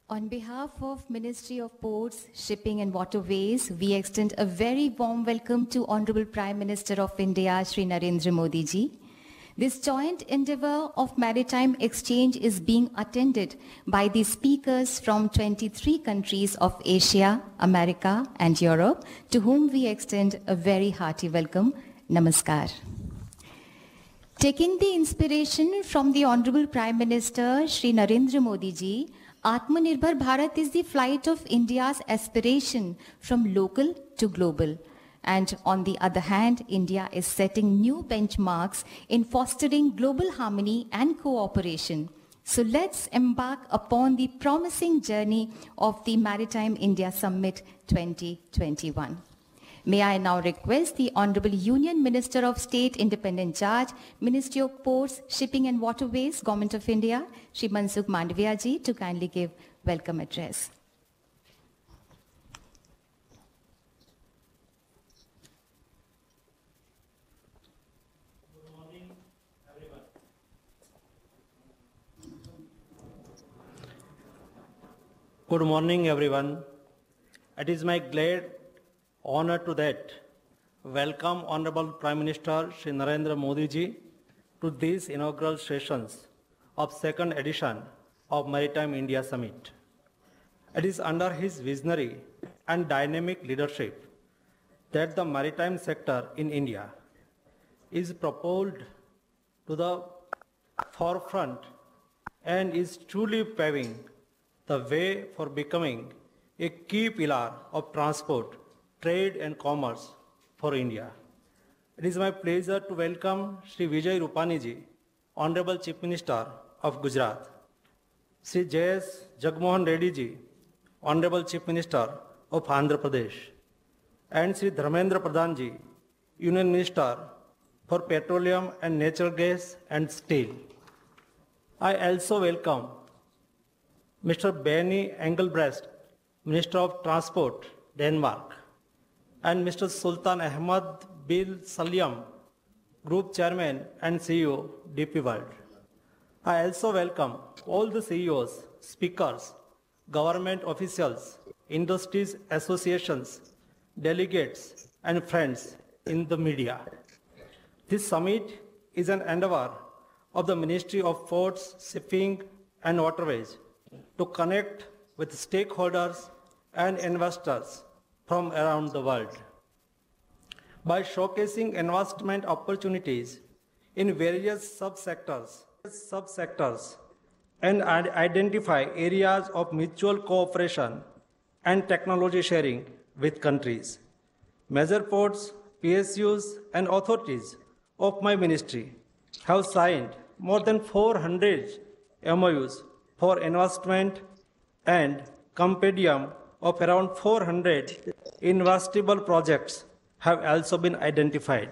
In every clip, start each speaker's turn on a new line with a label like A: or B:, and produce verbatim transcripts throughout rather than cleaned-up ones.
A: On behalf of Ministry of Ports, Shipping and Waterways, we extend a very warm welcome to Honorable Prime Minister of India, Shri Narendra Modi ji. This joint endeavor of maritime exchange is being attended by the speakers from twenty-three countries of Asia, America and Europe, to whom we extend a very hearty welcome. Namaskar. Taking the inspiration from the Honorable Prime Minister, Shri Narendra Modi ji, Atmanirbhar Bharat is the flight of India's aspiration from local to global. And on the other hand, India is setting new benchmarks in fostering global harmony and cooperation. So let's embark upon the promising journey of the Maritime India Summit twenty twenty-one. May I now request the Honorable Union Minister of State Independent Charge, Ministry of Ports, Shipping and Waterways, Government of India, Shri Mansukh Mandavia ji, to kindly give welcome address.
B: Good morning, everyone. Good morning, everyone. It is my glad honor to that welcome Honorable Prime Minister Shri Narendra Modi ji to these inaugural sessions of second edition of Maritime India Summit. It is under his visionary and dynamic leadership that the maritime sector in India is propelled to the forefront and is truly paving the way for becoming a key pillar of transport, trade and commerce for India. It is my pleasure to welcome Shri Vijay Rupani ji, Honorable Chief Minister of Gujarat, Shri J S Jagmohan Reddy ji, Honorable Chief Minister of Andhra Pradesh, and Shri Dharmendra Pradhan ji, Union Minister for Petroleum and Natural Gas and Steel. I also welcome Mister Benny Engelbrecht, Minister of Transport, Denmark, and Mister Sultan Ahmad Bin Salim, Group Chairman and C E O, D P World. I also welcome all the C E Os, speakers, government officials, industries associations, delegates, and friends in the media. This summit is an endeavor of the Ministry of Ports, Shipping and Waterways to connect with stakeholders and investors from around the world. By showcasing investment opportunities in various subsectors, subsectors and identify areas of mutual cooperation and technology sharing with countries. Major ports, P S Us and authorities of my ministry have signed more than four hundred M O Us for investment, and compendium of around four hundred investable projects have also been identified.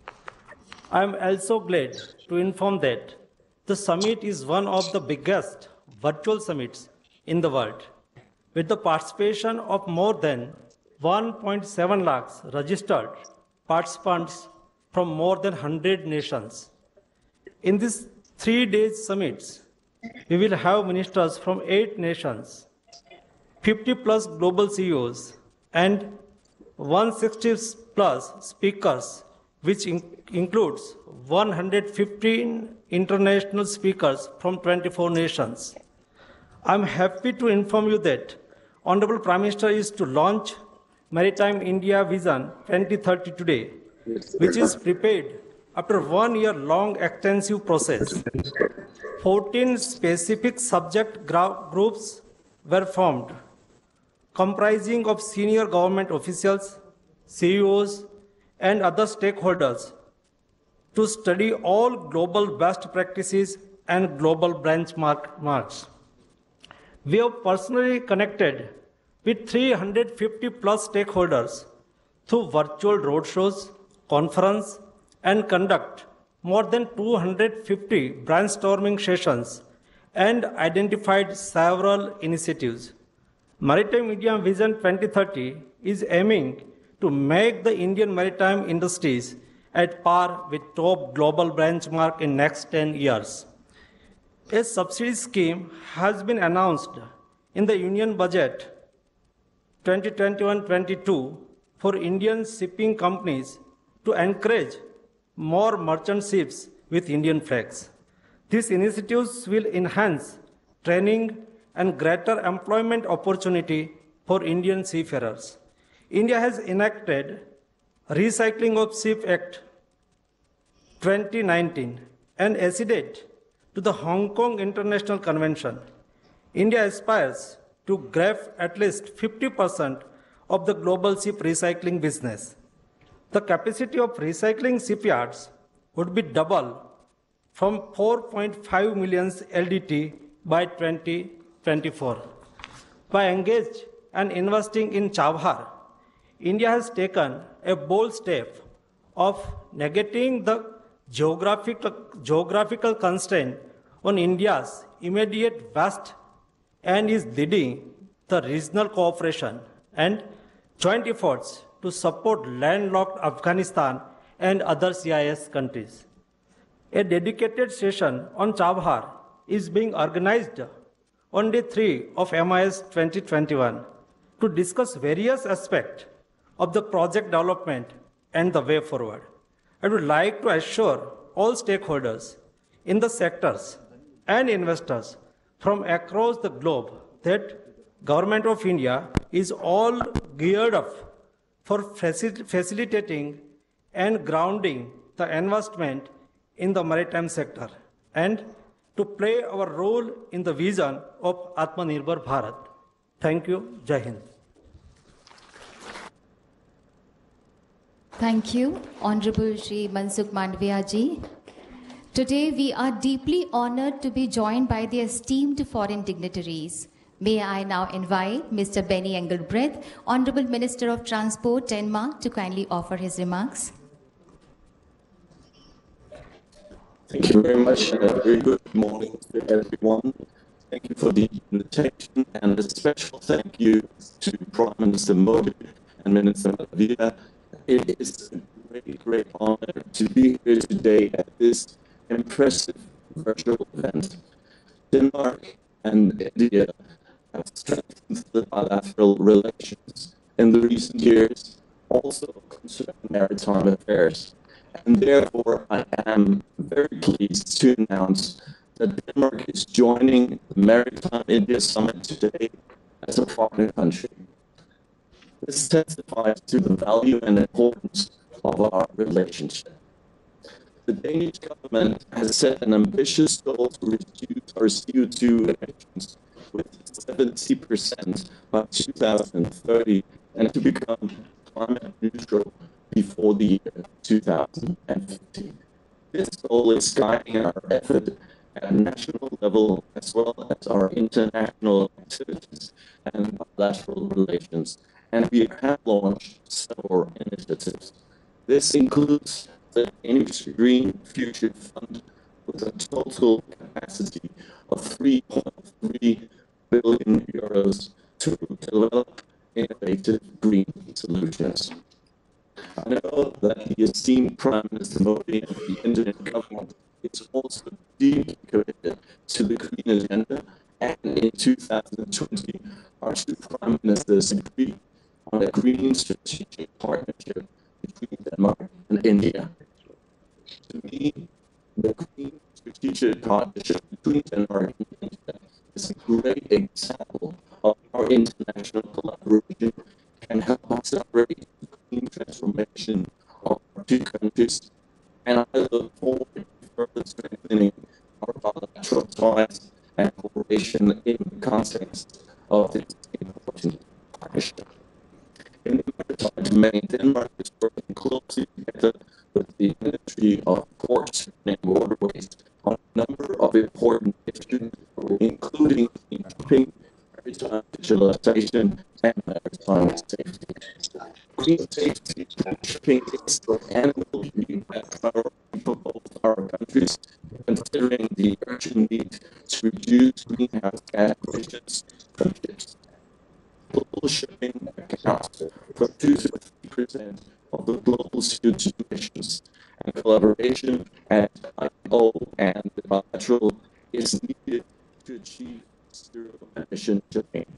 B: I am also glad to inform that the summit is one of the biggest virtual summits in the world, with the participation of more than one point seven lakhs registered participants from more than one hundred nations. In these three days summits, we will have ministers from eight nations, fifty plus global C E Os, and one hundred sixty plus speakers, which in includes one hundred fifteen international speakers from twenty-four nations. I am happy to inform you that Honorable Prime Minister is to launch Maritime India Vision twenty thirty today, which is prepared after one year long extensive process. fourteen specific subject groups were formed, comprising of senior government officials, C E Os, and other stakeholders to study all global best practices and global benchmarks. We have personally connected with three hundred fifty plus stakeholders through virtual roadshows, conference, and conduct more than two hundred fifty brainstorming sessions and identified several initiatives. Maritime India Vision twenty thirty is aiming to make the Indian maritime industries at par with top global benchmark in next ten years. A subsidy scheme has been announced in the Union Budget twenty twenty-one twenty-two for Indian shipping companies to encourage more merchant ships with Indian flags. These initiatives will enhance training and greater employment opportunity for Indian seafarers. India has enacted Recycling of Ship Act twenty nineteen and acceded to the Hong Kong International Convention. India aspires to grab at least fifty percent of the global ship recycling business. The capacity of recycling shipyards would be double from four point five million L D T by twenty twenty-four. By engaging and investing in Chabhar, India has taken a bold step of negating the geographical, geographical constraint on India's immediate west and is leading the regional cooperation and joint efforts to support landlocked Afghanistan and other C I S countries. A dedicated session on Chabhar is being organized on day three of M I S twenty twenty-one to discuss various aspects of the project development and the way forward. I would like to assure all stakeholders in the sectors and investors from across the globe that Government of India is all geared up for facil- facilitating and grounding the investment in the maritime sector and to play our role in the vision of Atmanirbhar Bharat. Thank you. Jai Hind.
A: Thank you, Honorable Shri Mansukh Mandviya ji. Today we are deeply honored to be joined by the esteemed foreign dignitaries. May I now invite Mister Benny Engelbrecht, Honorable Minister of Transport, Denmark, to kindly offer his remarks.
C: Thank you very much, and a very good morning to everyone. Thank you for the invitation, and a special thank you to Prime Minister Modi and Minister Mandviya. It is a great, great honor to be here today at this impressive virtual event. Denmark and India have strengthened the bilateral relations in the recent years, also concerning maritime affairs. And therefore, I am very pleased to announce that Denmark is joining the Maritime India Summit today as a partner country. This testifies to the value and importance of our relationship. The Danish government has set an ambitious goal to reduce our C O two emissions with seventy percent by two thousand thirty and to become climate neutral before the year two thousand fifty. This goal is guiding our effort at national level as well as our international activities and bilateral relations, and we have launched several initiatives. This includes the Danish Green Future Fund with a total capacity of three point three billion euros to develop innovative green solutions. I know that the esteemed Prime Minister Modi and the Indian government is also deeply committed to the green agenda, and in two thousand twenty, our two Prime Ministers agreed on a green strategic partnership between Denmark and India. To me, the green strategic partnership between Denmark and India is a great example of how international collaboration can help accelerate the green transformation of our two countries, and I look forward to further strengthening our bilateral ties and cooperation in the context of this important partnership. In the maritime domain, Denmark is working closely together with the Ministry of Ports and Waterways on a number of important issues, including shipping, maritime digitalization, and maritime safety. Green safety shipping is and will be a priority for both our countries, considering the urgent need to reduce greenhouse gas emissions from ships. Global shipping accounts for two to three percent of the global C O two emissions, and collaboration at I O and the bilateral is needed to achieve zero emission shipping.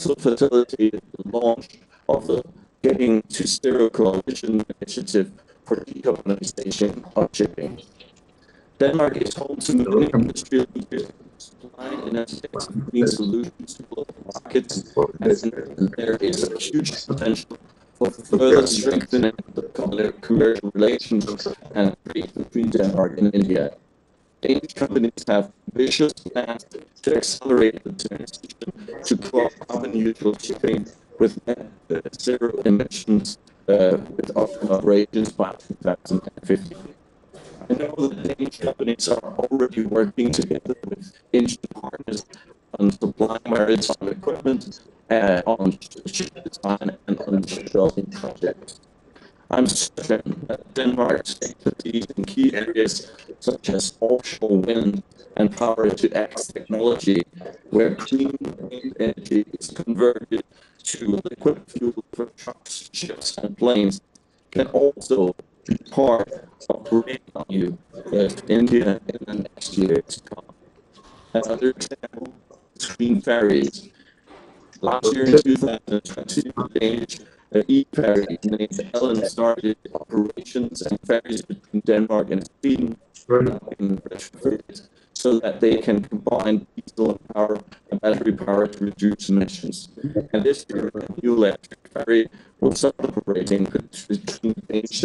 C: also facilitated the launch of the Getting to Zero Coalition initiative for decarbonization of shipping. Denmark is home to many industrial leaders supplying innovative green solutions to global markets, and there is a huge potential for further strengthening the commercial relations and trade between Denmark and India. Danish companies have ambitious plans to accelerate the transition to carbon neutral shipping with net uh, zero emissions uh, with operations by two thousand fifty. I know that Danish companies are already working together with Indian partners on supplying maritime equipment, uh, on ship design, and on shipbuilding projects. I'm certain that Denmark's expertise in key areas such as offshore wind and power-to-X technology, where clean energy is converted to liquid fuel for trucks, ships, and planes, can also be part of great value to India in the next years to come. Another example is green ferries. Last year in two thousand twenty, the Danish uh, e-ferry named Ellen started operations and ferries between Denmark and Sweden in retrofitted so that they can combine diesel and power and battery power to reduce emissions. And this year, a new electric ferry will start operating between Danish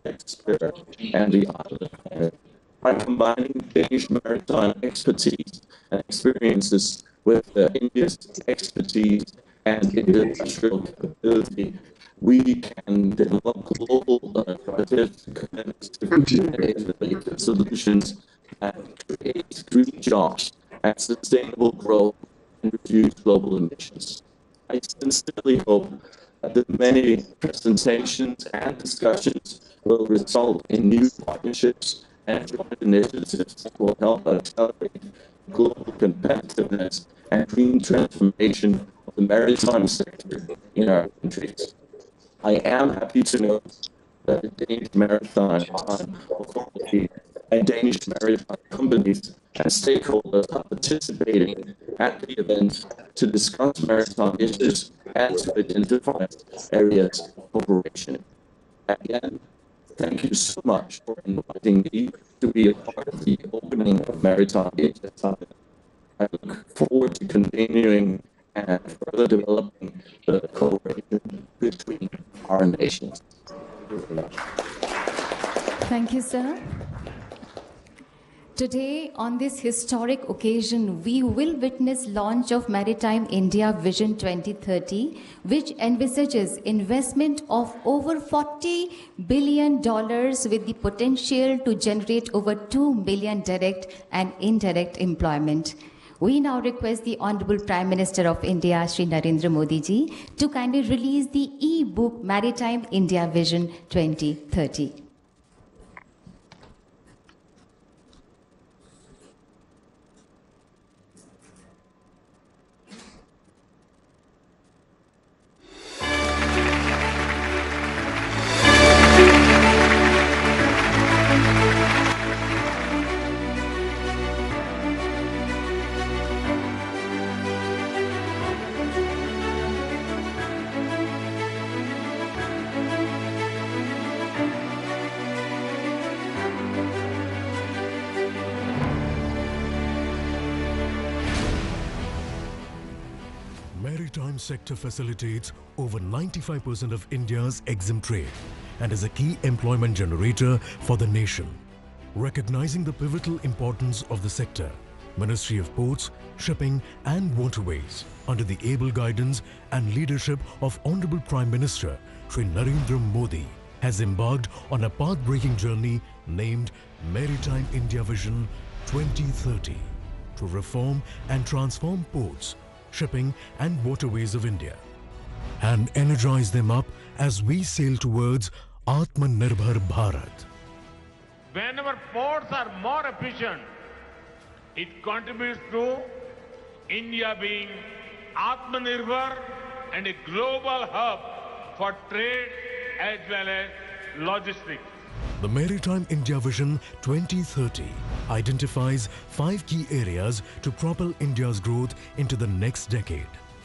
C: and the island. By combining Danish maritime expertise and experiences with uh, India's expertise and industrial capability, we can develop global uh, projects and innovative solutions that create green jobs and sustainable growth and reduce global emissions. I sincerely hope that the many presentations and discussions will result in new partnerships and joint initiatives that will help accelerate global competitiveness and green transformation of the maritime sector in our countries. I am happy to note that the Danish Maritime Authority and Danish maritime companies and stakeholders are participating at the event to discuss maritime issues and to identify areas of cooperation. Again, thank you so much for inviting me to be a part of the opening of Maritime Asia Summit. I look forward to continuing and further developing the cooperation between our nations.
A: Thank you, sir. Today, on this historic occasion, we will witness launch of Maritime India Vision twenty thirty, which envisages investment of over forty billion dollars with the potential to generate over two million direct and indirect employment. We now request the Honorable Prime Minister of India, Shri Narendra Modi ji, to kindly release the e-book Maritime India Vision twenty thirty.
D: Maritime sector facilitates over ninety-five percent of India's EXIM trade and is a key employment generator for the nation. Recognizing the pivotal importance of the sector, Ministry of Ports, Shipping and Waterways, under the able guidance and leadership of Honorable Prime Minister Shri Narendra Modi, has embarked on a path-breaking journey named Maritime India Vision twenty thirty to reform and transform ports, shipping and waterways of India and energize them up as we sail towards Atmanirbhar Bharat.
E: Whenever ports are more efficient, it contributes to India being Atmanirbhar and a global hub for trade as well as logistics.
D: The Maritime India Vision twenty thirty identifies five key areas to propel India's growth into the next decade.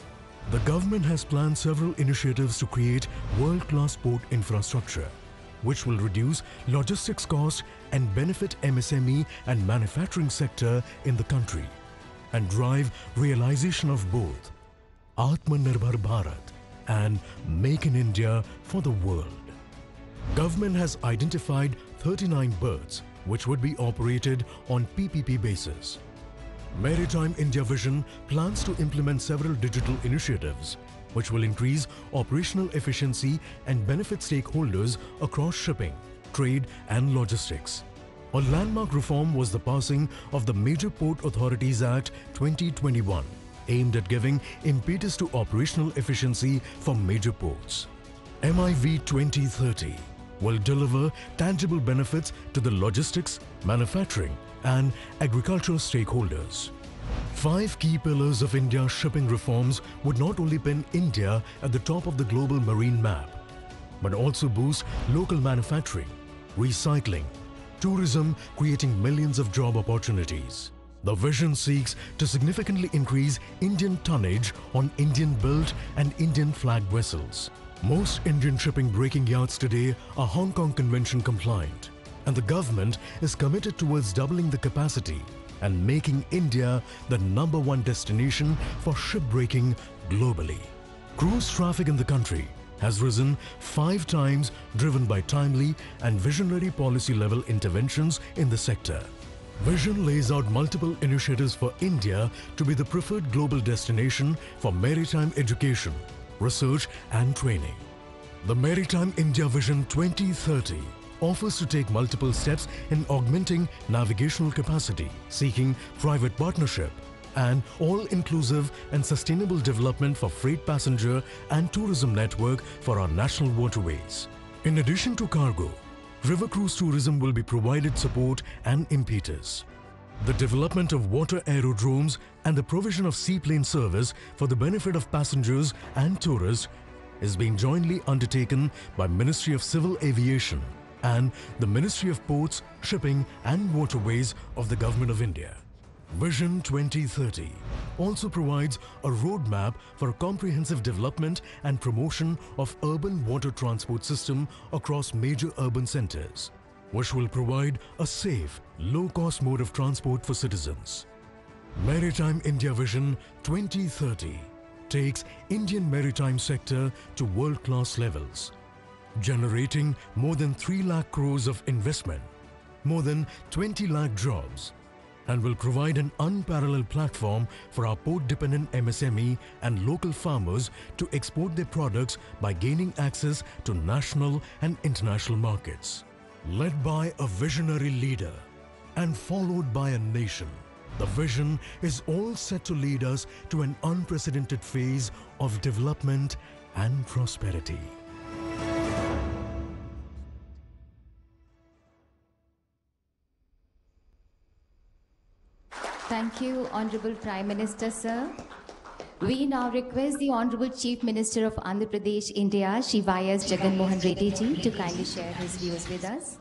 D: The government has planned several initiatives to create world-class port infrastructure, which will reduce logistics costs and benefit M S M E and manufacturing sector in the country and drive realization of both Atmanirbhar Bharat and Make in India for the world. Government has identified thirty-nine berths which would be operated on P P P basis. Maritime India Vision plans to implement several digital initiatives which will increase operational efficiency and benefit stakeholders across shipping, trade and logistics. A landmark reform was the passing of the Major Port Authorities Act twenty twenty-one, aimed at giving impetus to operational efficiency for major ports. M I V twenty thirty will deliver tangible benefits to the logistics, manufacturing and agricultural stakeholders. Five key pillars of India's shipping reforms would not only pin India at the top of the global marine map, but also boost local manufacturing, recycling, tourism, creating millions of job opportunities. The vision seeks to significantly increase Indian tonnage on Indian-built and Indian-flagged vessels. Most Indian shipping breaking yards today are Hong Kong Convention compliant, and the government is committed towards doubling the capacity and making India the number one destination for shipbreaking globally. Cruise traffic in the country has risen five times, driven by timely and visionary policy-level interventions in the sector. Vision lays out multiple initiatives for India to be the preferred global destination for maritime education, research and training. The Maritime India Vision twenty thirty offers to take multiple steps in augmenting navigational capacity, seeking private partnership, and all-inclusive and sustainable development for freight passenger and tourism network for our national waterways. In addition to cargo, river cruise tourism will be provided support and impetus. The development of water aerodromes and the provision of seaplane service for the benefit of passengers and tourists is being jointly undertaken by Ministry of Civil Aviation and the Ministry of Ports, Shipping and Waterways of the Government of India. Vision twenty thirty also provides a roadmap for a comprehensive development and promotion of urban water transport system across major urban centers, which will provide a safe, low-cost mode of transport for citizens. Maritime India Vision twenty thirty takes Indian maritime sector to world-class levels, generating more than three lakh crores of investment, more than twenty lakh jobs, and will provide an unparalleled platform for our port-dependent M S M E and local farmers to export their products by gaining access to national and international markets. Led by a visionary leader and followed by a nation, the vision is all set to lead us to an unprecedented phase of development and prosperity.
A: Thank you, Honorable Prime Minister, sir. We now request the Honorable Chief Minister of Andhra Pradesh, India, Shri Y S Jagan Mohan Reddy ji, to kindly share his views with us.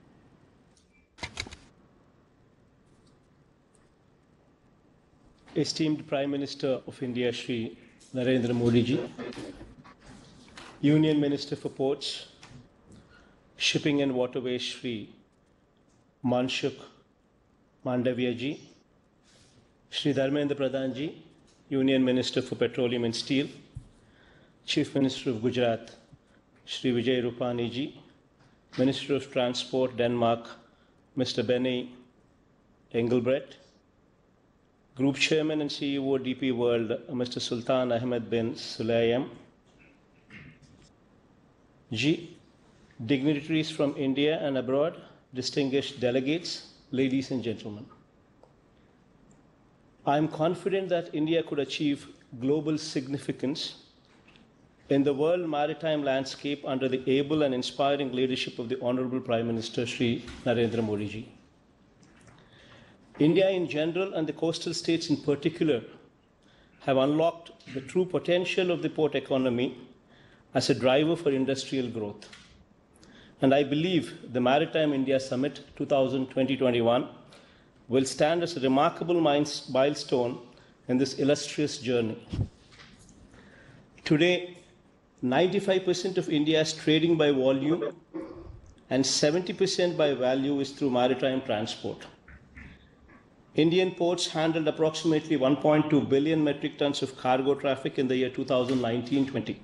F: Esteemed Prime Minister of India, Shri Narendra Modi ji, Union Minister for Ports, Shipping and Waterways, Shri Manshukh Mandavia ji, Shri Dharmendra Pradhan ji, Union Minister for Petroleum and Steel, Chief Minister of Gujarat, Shri Vijay Rupani ji, Minister of Transport, Denmark, Mister Benny Engelbrecht, Group Chairman and C E O D P World, Mister Sultan Ahmed bin Sulayem ji, dignitaries from India and abroad, distinguished delegates, ladies and gentlemen. I am confident that India could achieve global significance in the world maritime landscape under the able and inspiring leadership of the Honorable Prime Minister Shri Narendra Modi ji. India in general and the coastal states in particular have unlocked the true potential of the port economy as a driver for industrial growth. And I believe the Maritime India Summit twenty twenty-one will stand as a remarkable milestone in this illustrious journey. Today, ninety-five percent of India's trading by volume and seventy percent by value is through maritime transport. Indian ports handled approximately one point two billion metric tons of cargo traffic in the year two thousand nineteen twenty.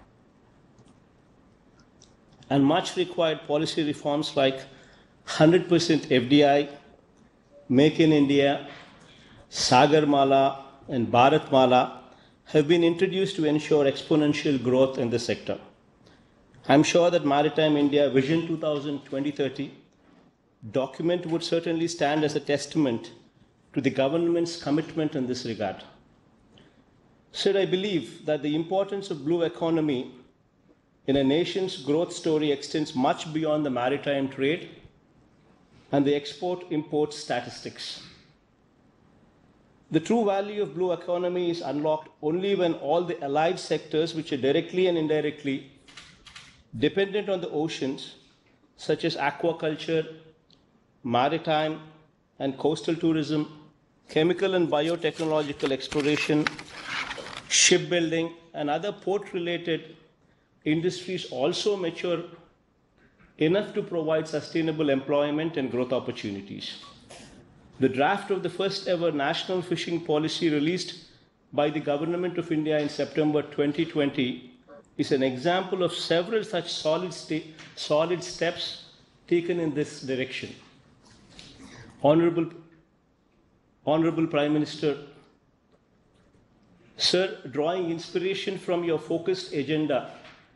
F: And much required policy reforms like one hundred percent F D I, Make in India, Sagarmala, and Bharatmala have been introduced to ensure exponential growth in the sector. I'm sure that Maritime India Vision twenty thirty document would certainly stand as a testament to the government's commitment in this regard. Sir, I believe that the importance of blue economy in a nation's growth story extends much beyond the maritime trade and the export-import statistics. The true value of blue economy is unlocked only when all the allied sectors which are directly and indirectly dependent on the oceans, such as aquaculture, maritime and coastal tourism, chemical and biotechnological exploration, shipbuilding, and other port-related industries also mature enough to provide sustainable employment and growth opportunities. The draft of the first ever national fishing policy released by the Government of India in September twenty twenty is an example of several such solid, sta- solid steps taken in this direction. Honorable, Honorable Prime Minister, Sir, drawing inspiration from your focused agenda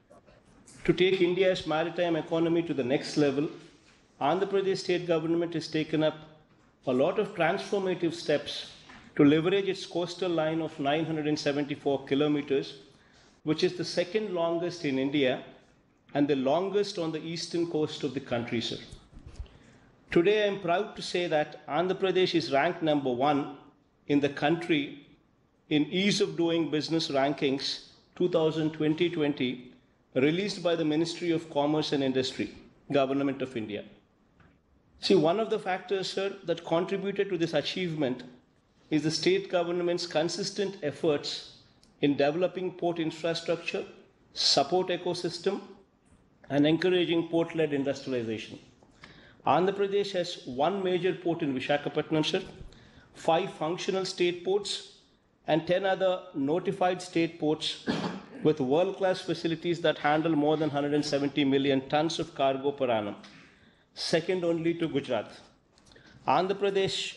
F: to take India's maritime economy to the next level, Andhra Pradesh state government has taken up a lot of transformative steps to leverage its coastal line of nine hundred seventy-four kilometers, which is the second longest in India and the longest on the eastern coast of the country, sir. Today, I am proud to say that Andhra Pradesh is ranked number one in the country in Ease of Doing Business Rankings twenty twenty, released by the Ministry of Commerce and Industry, Government of India. See, one of the factors, sir, that contributed to this achievement is the state government's consistent efforts in developing port infrastructure, support ecosystem, and encouraging port-led industrialization. Andhra Pradesh has one major port in Visakhapatnam, sir, five functional state ports, and ten other notified state ports with world-class facilities that handle more than one hundred seventy million tons of cargo per annum, second only to Gujarat. Andhra Pradesh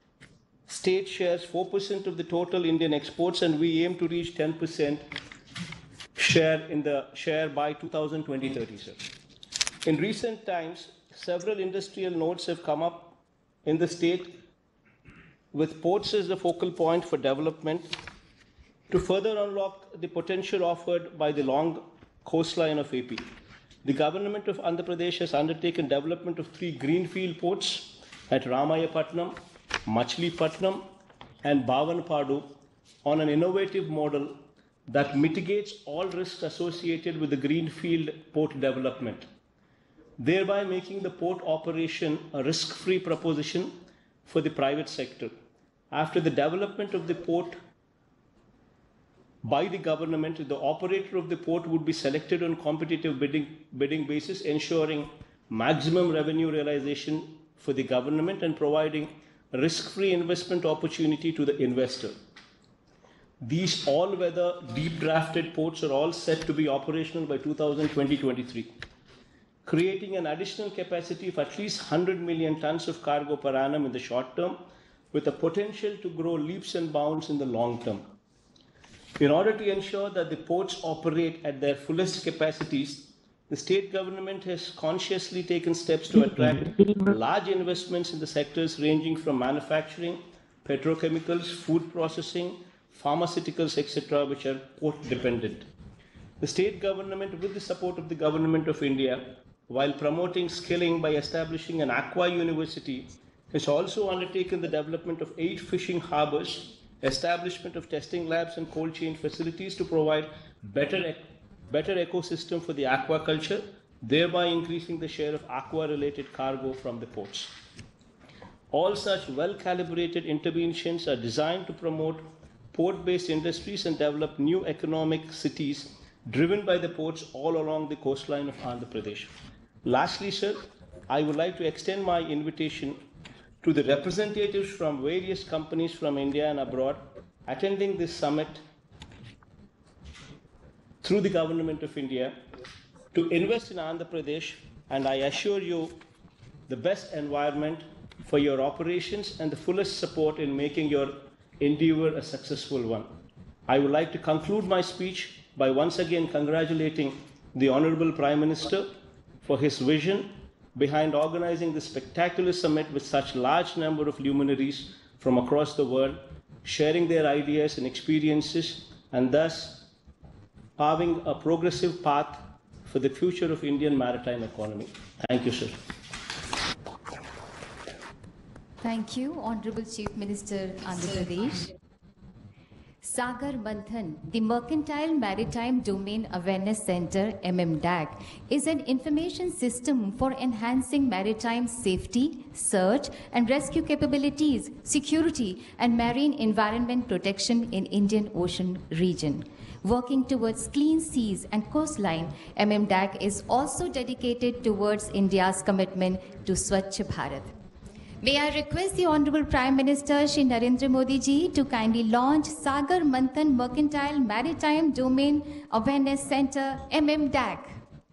F: state shares four percent of the total Indian exports, and we aim to reach ten percent share in the share by twenty thirty, sir. In recent times, several industrial nodes have come up in the state with ports as the focal point for development to further unlock the potential offered by the long coastline of A P. The government of Andhra Pradesh has undertaken development of three greenfield ports at Ramayapatnam, Machilipatnam, and Bhavanpadu on an innovative model that mitigates all risks associated with the greenfield port development, thereby making the port operation a risk-free proposition for the private sector. After the development of the port by the government, the operator of the port would be selected on competitive bidding, bidding basis, ensuring maximum revenue realization for the government and providing risk-free investment opportunity to the investor. These all-weather, deep-drafted ports are all set to be operational by twenty twenty-three, creating an additional capacity of at least one hundred million tons of cargo per annum in the short term, with the potential to grow leaps and bounds in the long term. In order to ensure that the ports operate at their fullest capacities, the state government has consciously taken steps to attract large investments in the sectors ranging from manufacturing, petrochemicals, food processing, pharmaceuticals, et cetera, which are port dependent. The state government, with the support of the Government of India, while promoting skilling by establishing an aqua university, has also undertaken the development of eight fishing harbors, establishment of testing labs and cold chain facilities to provide better, better ecosystem for the aquaculture, thereby increasing the share of aqua-related cargo from the ports. All such well-calibrated interventions are designed to promote port-based industries and develop new economic cities driven by the ports all along the coastline of Andhra Pradesh. Lastly, sir, I would like to extend my invitation to the representatives from various companies from India and abroad attending this summit through the Government of India to invest in Andhra Pradesh, and I assure you the best environment for your operations and the fullest support in making your endeavor a successful one. I would like to conclude my speech by once again congratulating the Honorable Prime Minister for his vision behind organizing this spectacular summit with such large number of luminaries from across the world, sharing their ideas and experiences, and thus paving a progressive path for the future of Indian maritime economy. Thank you, sir.
A: Thank you, Honorable Chief Minister, Andhra Pradesh. Sagar Manthan, the Mercantile Maritime Domain Awareness Center, M M D A C, is an information system for enhancing maritime safety, search and rescue capabilities, security and marine environment protection in Indian Ocean region. Working towards clean seas and coastline, M M D A C is also dedicated towards India's commitment to Swachh Bharat. May I request the Honorable Prime Minister Shri Narendra Modi ji to kindly launch Sagar Manthan Mercantile Maritime Domain Awareness Center, M M D A C.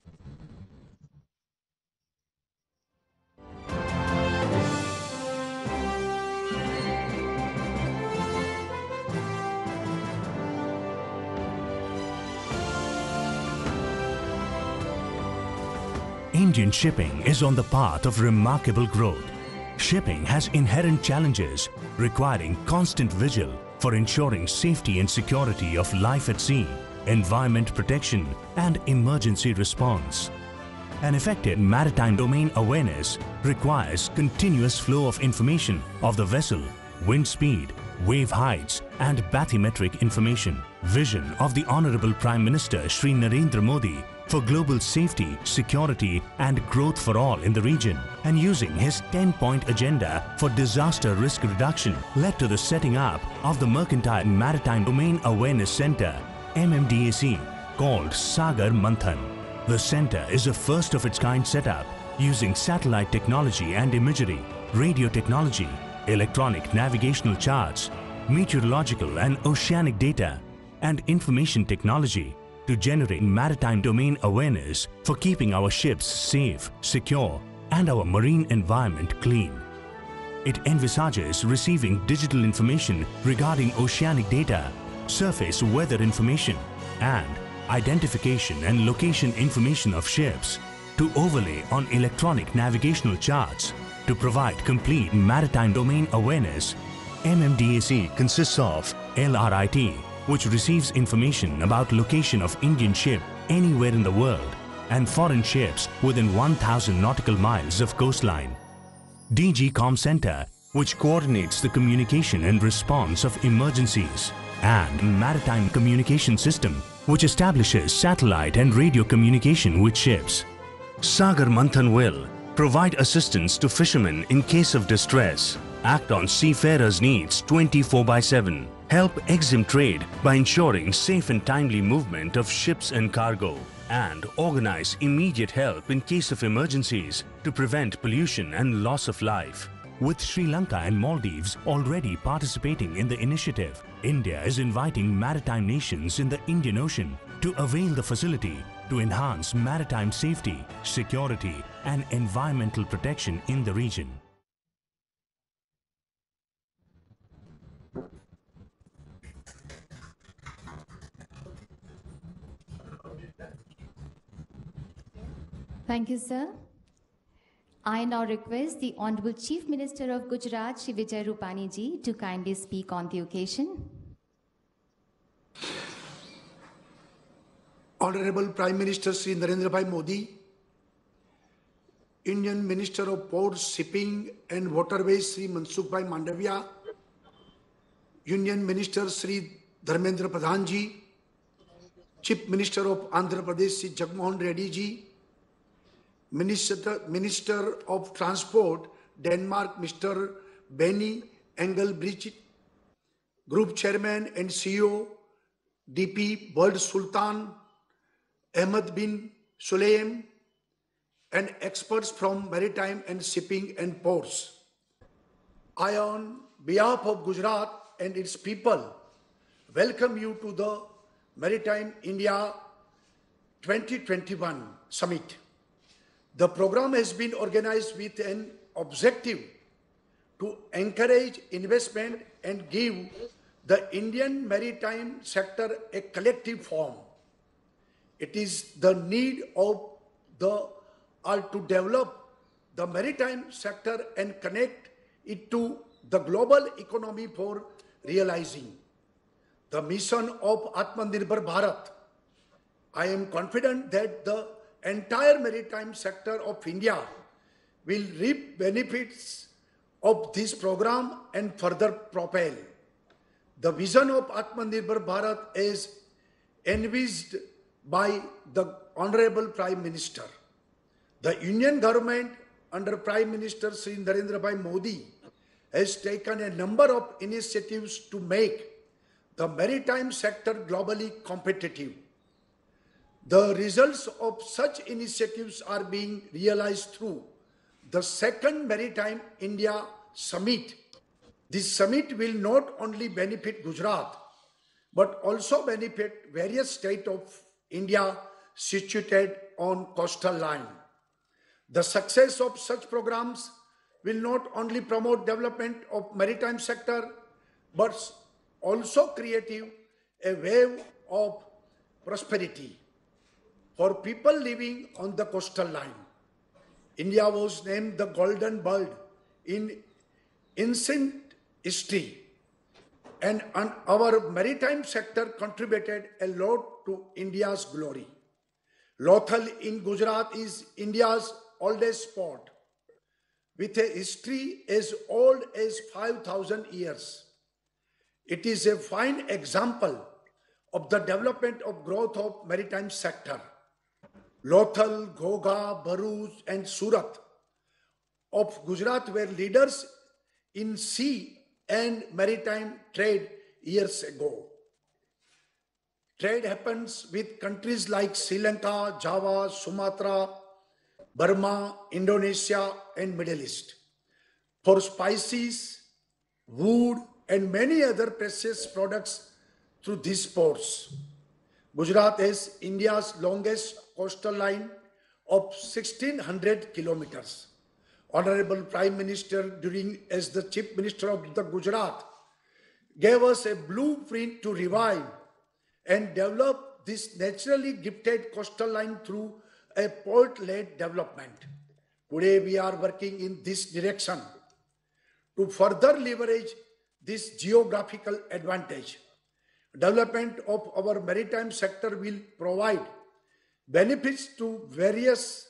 G: Indian shipping is on the path of remarkable growth. Shipping has inherent challenges requiring constant vigil for ensuring safety and security of life at sea, environment protection and emergency response. An effective maritime domain awareness requires continuous flow of information of the vessel, wind speed, wave heights and bathymetric information. Vision of the Honorable Prime Minister Shri Narendra Modi for global safety, security and growth for all in the region, and using his ten-point agenda for disaster risk reduction led to the setting up of the Mercantile Maritime Domain Awareness Center, M M D A C, called Sagar Manthan. The center is a first of its kind setup using satellite technology and imagery, radio technology, electronic navigational charts, meteorological and oceanic data, and information technology to generate maritime domain awareness for keeping our ships safe, secure, and our marine environment clean. It envisages receiving digital information regarding oceanic data, surface weather information, and identification and location information of ships to overlay on electronic navigational charts to provide complete maritime domain awareness. M M D A C consists of L R I T, which receives information about location of Indian ship anywhere in the world and foreign ships within one thousand nautical miles of coastline. D G COM Center, which coordinates the communication and response of emergencies, and Maritime Communication System, which establishes satellite and radio communication with ships. Sagar Manthan will provide assistance to fishermen in case of distress, act on seafarers' needs twenty-four by seven, help exempt trade by ensuring safe and timely movement of ships and cargo, and organize immediate help in case of emergencies to prevent pollution and loss of life. With Sri Lanka and Maldives already participating in the initiative, India is inviting maritime nations in the Indian Ocean to avail the facility to enhance maritime safety, security, and environmental protection in the region.
A: Thank you, sir. I now request the Honorable Chief Minister of Gujarat, Shri Vijay Rupani ji, to kindly speak on the occasion.
H: Honorable Prime Minister Shri Narendra Bhai Modi, Indian Minister of Ports, Shipping and Waterways Shri Mansukh Bhai Mandavia, Union Minister Shri Dharmendra Pradhan ji, Chief Minister of Andhra Pradesh Shri Jagmohan Reddy ji, Minister, Minister of Transport, Denmark, Mister Benny Engelbrecht, Group Chairman and C E O, D P World Sultan Ahmed bin Sulayem, and experts from maritime and shipping and ports. I, on behalf of Gujarat and its people, welcome you to the Maritime India twenty twenty-one Summit. The program has been organized with an objective to encourage investment and give the Indian maritime sector a collective form. It is the need of the all to develop the maritime sector and connect it to the global economy for realizing the mission of Atmanirbhar Bharat. I am confident that the entire maritime sector of India will reap benefits of this program and further propel the vision of Atmanirbhar Bharat as envisaged by the Honorable Prime Minister. The Union government under Prime Minister Shri Narendra Bhai Modi has taken a number of initiatives to make the maritime sector globally competitive. The results of such initiatives are being realized through the second Maritime India Summit. This summit will not only benefit Gujarat, but also benefit various states of India situated on coastal line. The success of such programs will not only promote development of maritime sector, but also create a wave of prosperity for people living on the coastal line. India was named the Golden Bird in ancient history, and our maritime sector contributed a lot to India's glory. Lothal in Gujarat is India's oldest port, with a history as old as five thousand years. It is a fine example of the development of growth of maritime sector. Lothal, Ghoga, Bharuch and Surat of Gujarat were leaders in sea and maritime trade years ago. Trade happens with countries like Sri Lanka, Java, Sumatra, Burma, Indonesia and Middle East for spices, wood and many other precious products through these ports. Gujarat has India's longest coastal line of sixteen hundred kilometers. Honorable Prime Minister, during as the Chief Minister of the Gujarat, gave us a blueprint to revive and develop this naturally gifted coastal line through a port-led development. Today we are working in this direction to further leverage this geographical advantage. Development of our maritime sector will provide benefits to various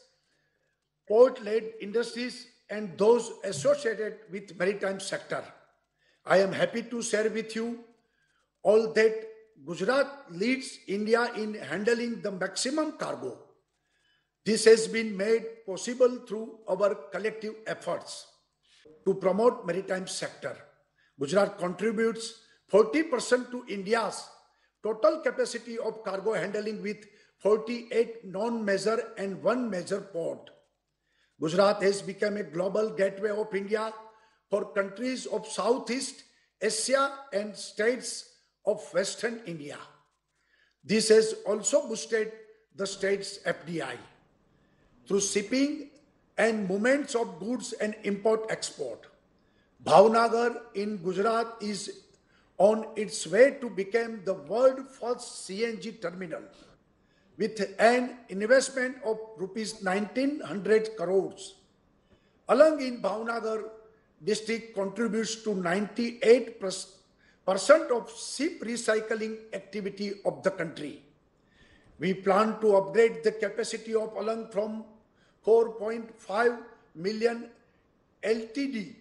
H: port-led industries and those associated with maritime sector. I am happy to share with you all that Gujarat leads India in handling the maximum cargo. This has been made possible through our collective efforts to promote maritime sector. Gujarat contributes forty percent to India's total capacity of cargo handling with forty-eight non-major and one major port. Gujarat has become a global gateway of India for countries of Southeast Asia and states of Western India. This has also boosted the state's F D I through shipping and movements of goods and import-export. Bhavnagar in Gujarat is on its way to become the world's first C N G terminal with an investment of rupees nineteen hundred crores. Alang in Bhavnagar district contributes to ninety-eight percent of ship recycling activity of the country. We plan to upgrade the capacity of Alang from four point five million L T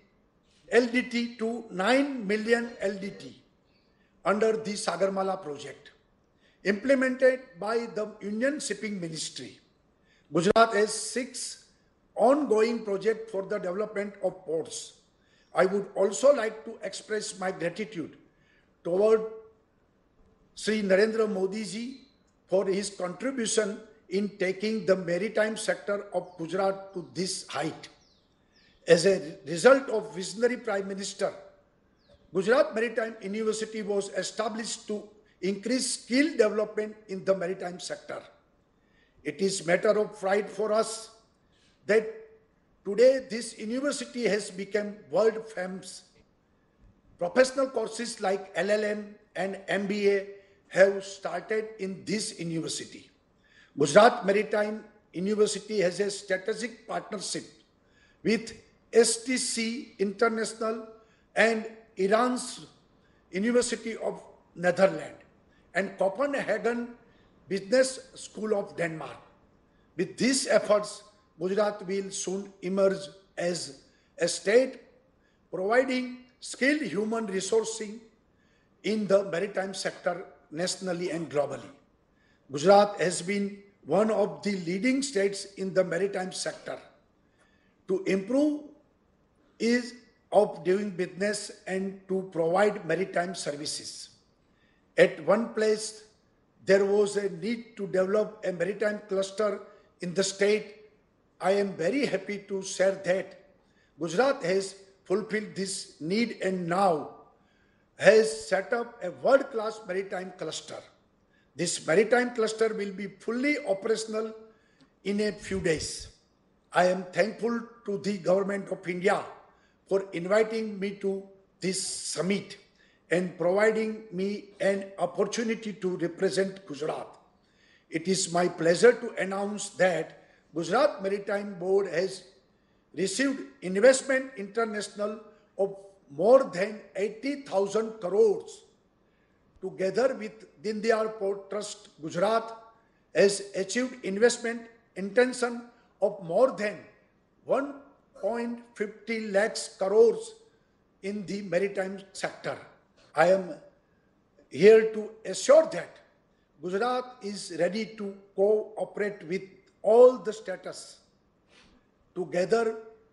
H: D to nine million L D T under the Sagarmala project, implemented by the Union Shipping Ministry. Gujarat has six ongoing projects for the development of ports. I would also like to express my gratitude toward Shri Narendra Modi ji for his contribution in taking the maritime sector of Gujarat to this height. As a result of visionary Prime Minister, Gujarat Maritime University was established to increase skill development in the maritime sector. It is matter of pride for us that today this university has become world famous. Professional courses like L L M and M B A have started in this university. Gujarat Maritime University has a strategic partnership with S T C International and Iran's University of Netherlands and Copenhagen Business School of Denmark. With these efforts, Gujarat will soon emerge as a state providing skilled human resourcing in the maritime sector nationally and globally. Gujarat has been one of the leading states in the maritime sector. To improve ease of doing business and to provide maritime services. At one place, there was a need to develop a maritime cluster in the state. I am very happy to share that Gujarat has fulfilled this need and now has set up a world-class maritime cluster. This maritime cluster will be fully operational in a few days. I am thankful to the Government of India for inviting me to this summit and providing me an opportunity to represent Gujarat. It is my pleasure to announce that Gujarat Maritime Board has received investment international of more than eighty thousand crores. Together with Dindayal Port Trust, Gujarat has achieved investment intention of more than one point five zero lakhs crores in the maritime sector. I am here to assure that Gujarat is ready to cooperate with all the states. Together,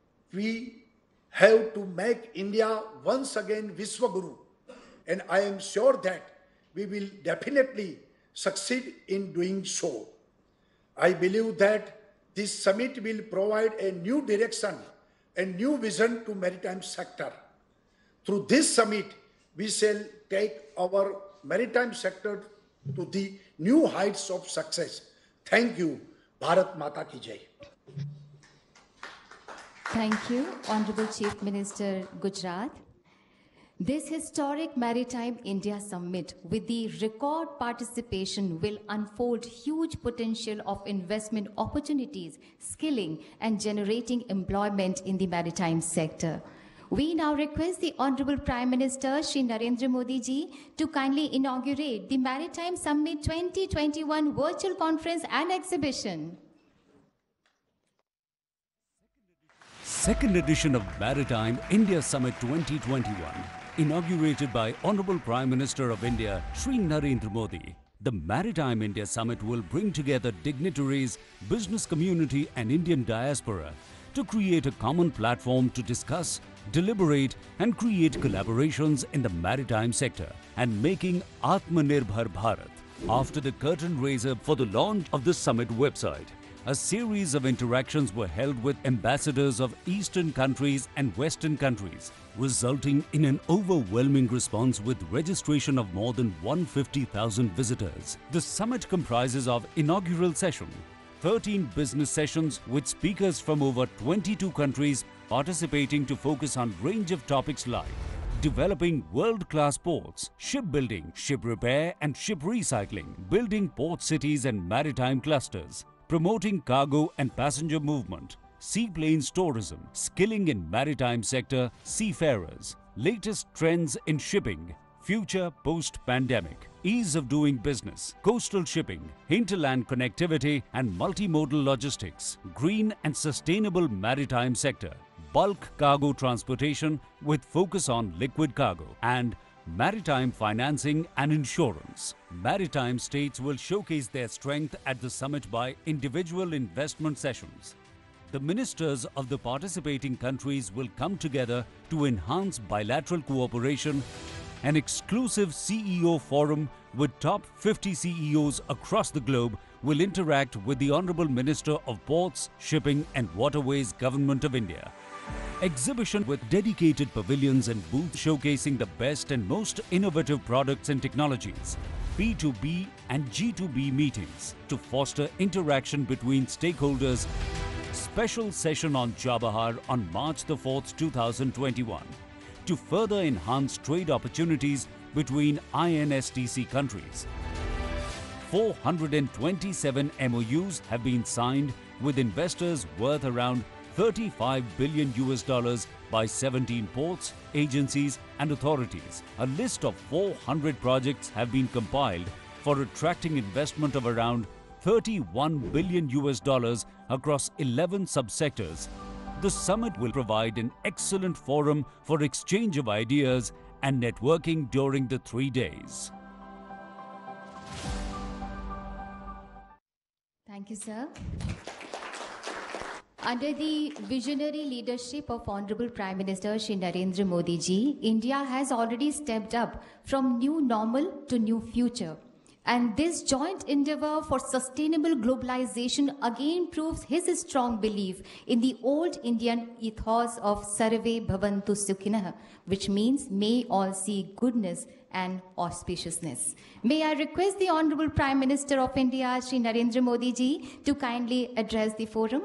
H: we have to make India once again Vishwaguru, and I am sure that we will definitely succeed in doing so. I believe that this summit will provide a new direction and new vision to maritime sector. Through this summit, we shall take our maritime sector to the new heights of success. Thank you. Bharat Mata Ki Jai.
A: Thank you, Honorable Chief Minister, Gujarat. This historic Maritime India Summit with the record participation will unfold huge potential of investment opportunities, skilling and generating employment in the maritime sector. We now request the Honorable Prime Minister Shri Narendra Modi ji to kindly inaugurate the Maritime Summit twenty twenty-one virtual conference and exhibition.
I: Second edition of Maritime India Summit twenty twenty-one, inaugurated by Honorable Prime Minister of India, Shri Narendra Modi. The Maritime India Summit will bring together dignitaries, business community and Indian diaspora to create a common platform to discuss, deliberate and create collaborations in the maritime sector and making Atmanirbhar Bharat. After the curtain raiser for the launch of the summit website, a series of interactions were held with ambassadors of Eastern countries and Western countries, resulting in an overwhelming response with registration of more than one hundred fifty thousand visitors. The summit comprises of inaugural session, thirteen business sessions with speakers from over twenty-two countries participating to focus on range of topics like developing world-class ports, shipbuilding, ship repair and ship recycling, building port cities and maritime clusters, promoting cargo and passenger movement, seaplanes tourism, skilling in maritime sector, seafarers, latest trends in shipping, future post-pandemic, ease of doing business, coastal shipping, hinterland connectivity and multimodal logistics, green and sustainable maritime sector, bulk cargo transportation with focus on liquid cargo, and maritime financing and insurance. Maritime states will showcase their strength at the summit by individual investment sessions. The ministers of the participating countries will come together to enhance bilateral cooperation, an exclusive C E O forum with top fifty C E Os across the globe will interact with the Honorable Minister of Ports, Shipping and Waterways, Government of India. Exhibition with dedicated pavilions and booths showcasing the best and most innovative products and technologies. B two B and G two B meetings to foster interaction between stakeholders. Special session on Chabahar on March the fourth, two thousand twenty-one to further enhance trade opportunities between I N S T C countries. four hundred twenty-seven M O Us have been signed with investors worth around thirty-five billion U S dollars by seventeen ports, agencies and authorities. A list of four hundred projects have been compiled for attracting investment of around thirty-one billion U S dollars across eleven subsectors. The summit will provide an excellent forum for exchange of ideas and networking during the three days.
A: Thank you, sir. Under the visionary leadership of Honorable Prime Minister Shri Narendra Modi ji, India has already stepped up from new normal to new future. And this joint endeavor for sustainable globalization again proves his strong belief in the old Indian ethos of Sarve Bhavantu Sukhinah, which means may all see goodness and auspiciousness. May I request the Honorable Prime Minister of India, Shri Narendra Modi ji, to kindly address the forum.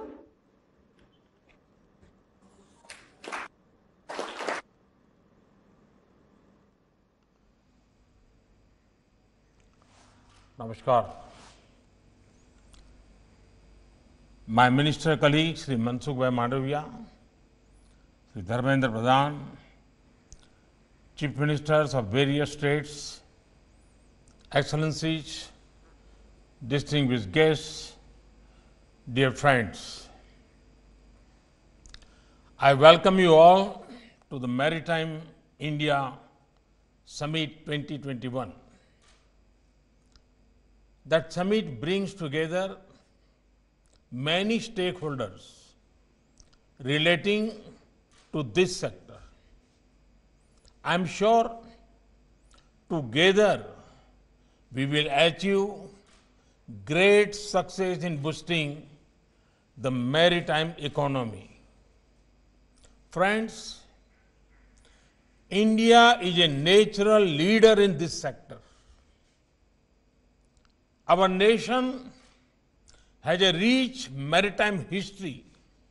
E: Namaskar. My minister colleague Shri Mansukh Bhai Mandavia, Shri Dharmendra Pradhan, Chief Ministers of various states, Excellencies, distinguished guests, dear friends, I welcome you all to the Maritime India Summit twenty twenty-one. That summit brings together many stakeholders relating to this sector. I am sure together we will achieve great success in boosting the maritime economy. Friends, India is a natural leader in this sector. Our nation has a rich maritime history.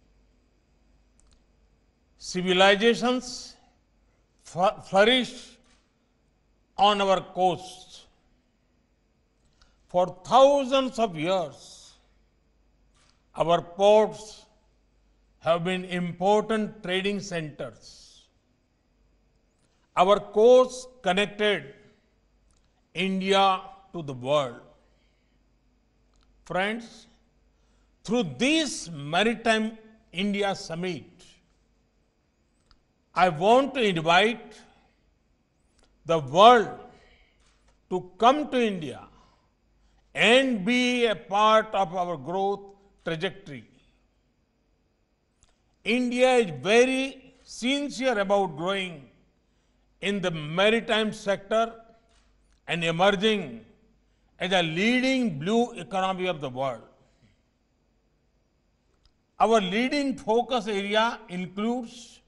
E: Civilizations flourished on our coasts. For thousands of years, our ports have been important trading centers. Our coasts connected India to the world. Friends, through this Maritime India Summit, I want to invite the world to come to India and be a part of our growth trajectory. India is very sincere about growing in the maritime sector and emerging as a leading blue economy of the world. Our leading focus area includes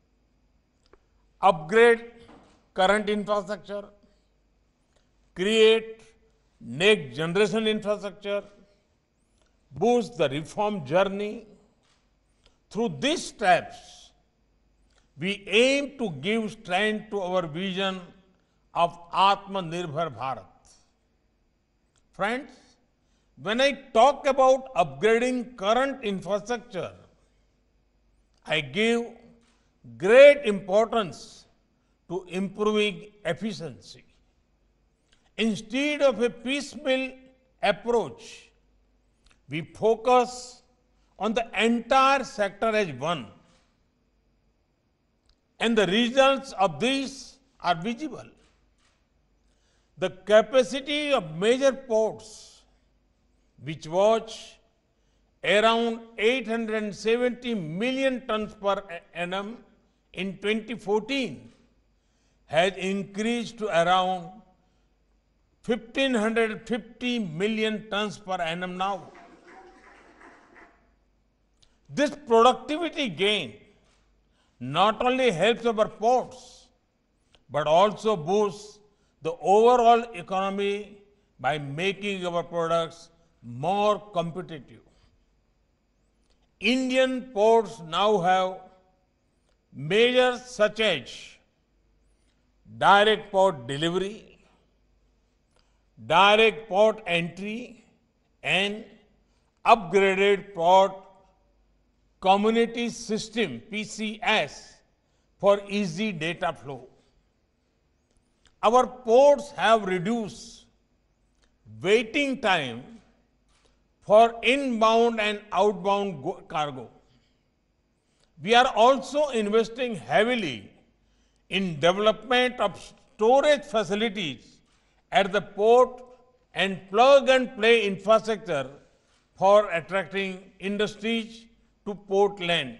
E: upgrade current infrastructure, create next generation infrastructure, boost the reform journey. Through these steps, we aim to give strength to our vision of Atmanirbhar Bharat. Friends, when I talk about upgrading current infrastructure, I give great importance to improving efficiency. Instead of a piecemeal approach, we focus on the entire sector as one. And the results of this are visible. The capacity of major ports, which was around eight hundred seventy million tons per annum in twenty fourteen, has increased to around one thousand five hundred fifty million tons per annum now. This productivity gain not only helps our ports, but also boosts the overall economy by making our products more competitive. Indian ports now have measures such as direct port delivery, direct port entry, and upgraded port community system, P C S, for easy data flow. Our ports have reduced waiting time for inbound and outbound cargo. We are also investing heavily in development of storage facilities at the port and plug-and-play infrastructure for attracting industries to port land.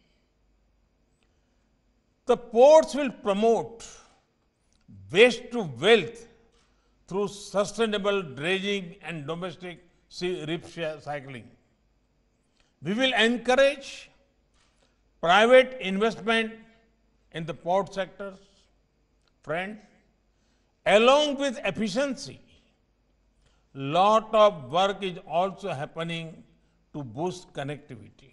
E: The ports will promote waste to wealth through sustainable dredging and domestic recycling. We will encourage private investment in the port sectors. Friends, along with efficiency, lot of work is also happening to boost connectivity.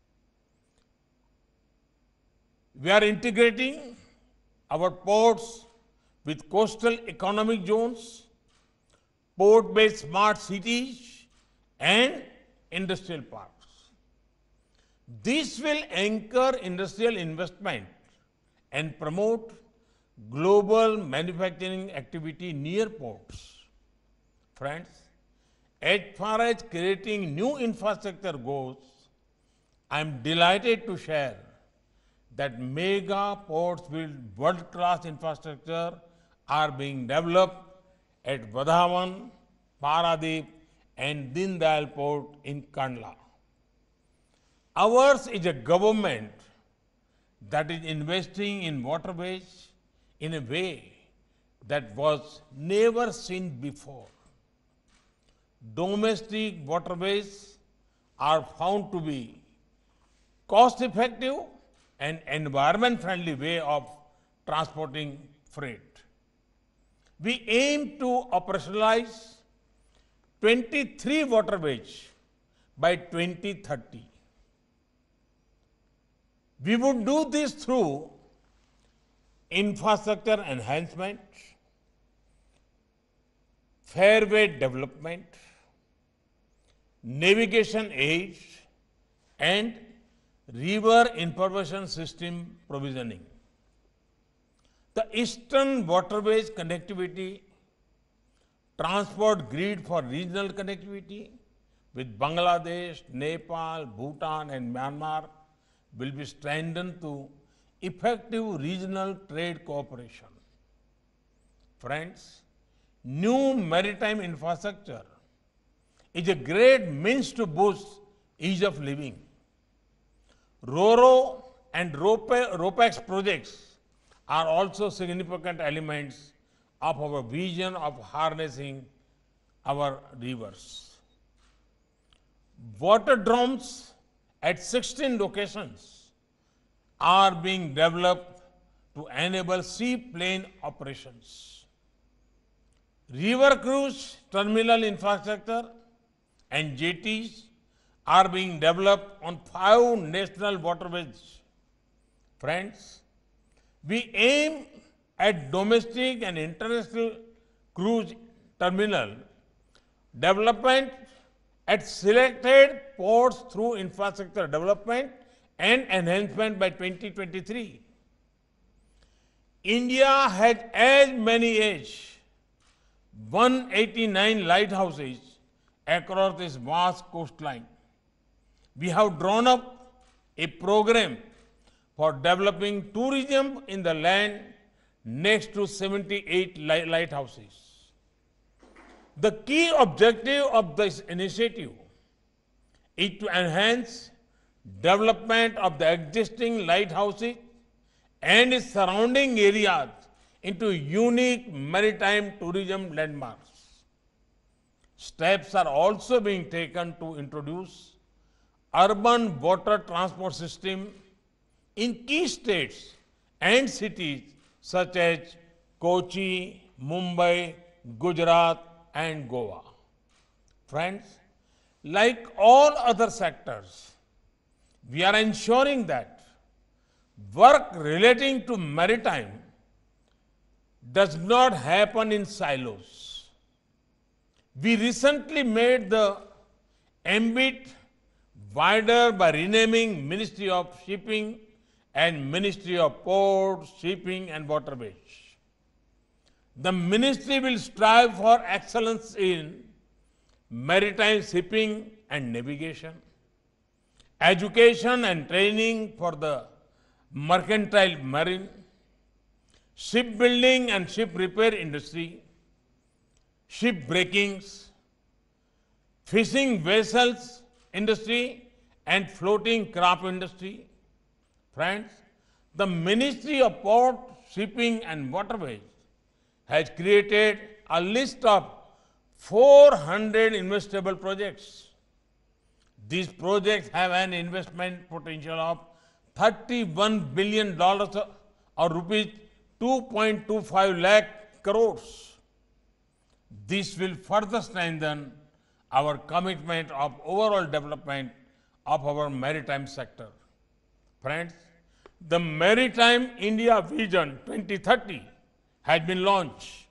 E: We are integrating our ports with coastal economic zones, port-based smart cities, and industrial parks. This will anchor industrial investment and promote global manufacturing activity near ports. Friends, as far as creating new infrastructure goes, I am delighted to share that mega ports with world-class infrastructure are being developed at Vadhavan, Paradip, and Deen Dayal Port in Kandla. Ours is a government that is investing in waterways in a way that was never seen before. Domestic waterways are found to be cost-effective and environment-friendly way of transporting freight. We aim to operationalize twenty-three waterways by twenty thirty. We would do this through infrastructure enhancement, fairway development, navigation aids, and river information system provisioning. The Eastern Waterways Connectivity Transport Grid for regional connectivity with Bangladesh, Nepal, Bhutan, and Myanmar will be strengthened to effective regional trade cooperation. Friends, new maritime infrastructure is a great means to boost ease of living. RoRo and RoPax projects are also significant elements of our vision of harnessing our rivers. Waterdromes at sixteen locations are being developed to enable seaplane operations. River cruise terminal infrastructure and jetties are being developed on five national waterways. Friends, we aim at domestic and international cruise terminal development at selected ports through infrastructure development and enhancement by twenty twenty-three. India has as many as one hundred eighty-nine lighthouses across this vast coastline. We have drawn up a program for developing tourism in the land next to seventy-eight lighthouses. The key objective of this initiative is to enhance development of the existing lighthouses and its surrounding areas into unique maritime tourism landmarks. Steps are also being taken to introduce urban water transport system in key states and cities such as Kochi, Mumbai, Gujarat, and Goa. Friends, like all other sectors, we are ensuring that work relating to maritime does not happen in silos. We recently made the ambit wider by renaming Ministry of Shipping and Ministry of Ports, Shipping and Waterways. The ministry will strive for excellence in maritime shipping and navigation, education and training for the mercantile marine, shipbuilding and ship repair industry, ship breakings, fishing vessels industry and floating craft industry. Friends, the Ministry of Port, Shipping and Waterways has created a list of four hundred investable projects. These projects have an investment potential of thirty-one billion dollars or rupees two point two five lakh crores. This will further strengthen our commitment of overall development of our maritime sector. Friends, the Maritime India Vision twenty thirty has been launched.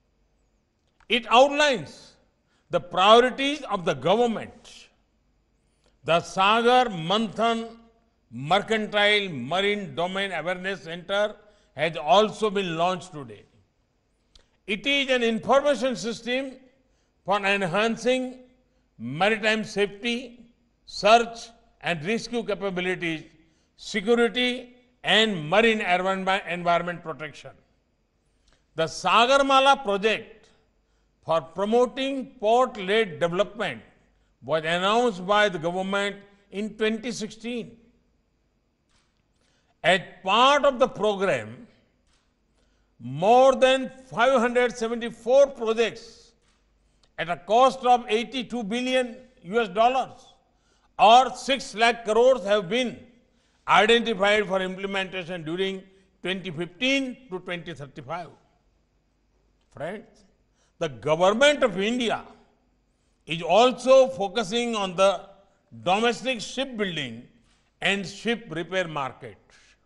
E: It outlines the priorities of the government. The Sagar Manthan Mercantile Marine Domain Awareness Center has also been launched today. It is an information system for enhancing maritime safety, search and rescue capabilities, security and marine environment protection. The Sagarmala project for promoting port-led development was announced by the government in twenty sixteen. As part of the program, more than five hundred seventy-four projects at a cost of eighty-two billion U S dollars or six lakh crores have been identified for implementation during twenty fifteen to twenty thirty-five. Friends, the government of India is also focusing on the domestic shipbuilding and ship repair market.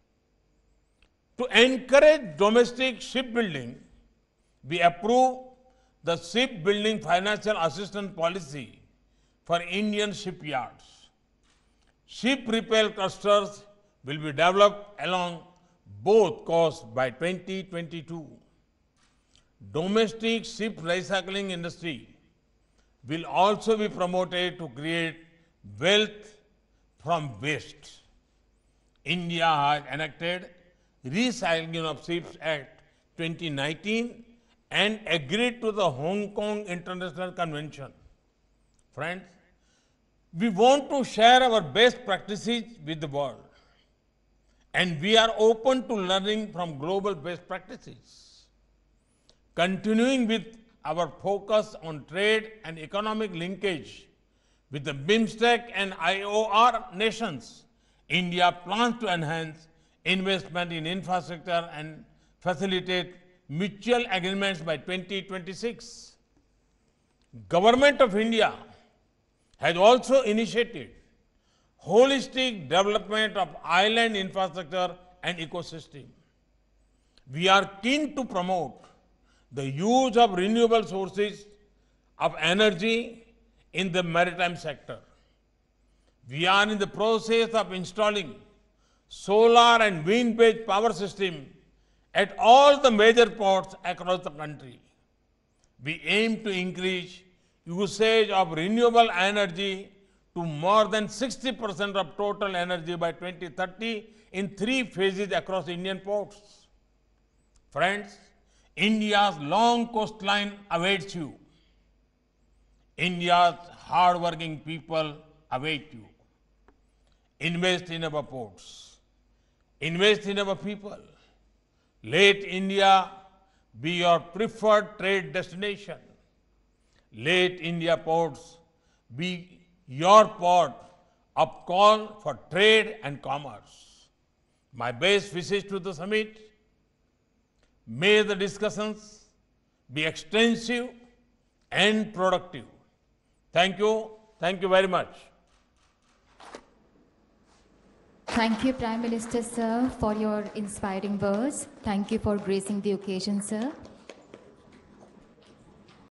E: To encourage domestic shipbuilding, we approve the shipbuilding financial assistance policy for Indian shipyards. Ship repair clusters will be developed along both coasts by twenty twenty-two. Domestic ship recycling industry will also be promoted to create wealth from waste. India has enacted Recycling of Ships Act twenty nineteen and agreed to the Hong Kong International Convention. Friends, we want to share our best practices with the world, and we are open to learning from global best practices. Continuing with our focus on trade and economic linkage with the BIMSTEC and I O R nations, India plans to enhance investment in infrastructure and facilitate mutual agreements by twenty twenty-six. Government of India has also initiated holistic development of island infrastructure and ecosystem. We are keen to promote the use of renewable sources of energy in the maritime sector. We are in the process of installing solar and wind-based power system at all the major ports across the country. We aim to increase usage of renewable energy to more than sixty percent of total energy by twenty thirty in three phases across Indian ports. Friends, India's long coastline awaits you. India's hard-working people await you. Invest in our ports. Invest in our people. Let India be your preferred trade destination. Let India ports be your port of call for trade and commerce. My best wishes to the summit. May the discussions be extensive and productive. Thank you. Thank you very much.
A: Thank you, Prime Minister, sir, for your inspiring words. Thank you for gracing the occasion, sir.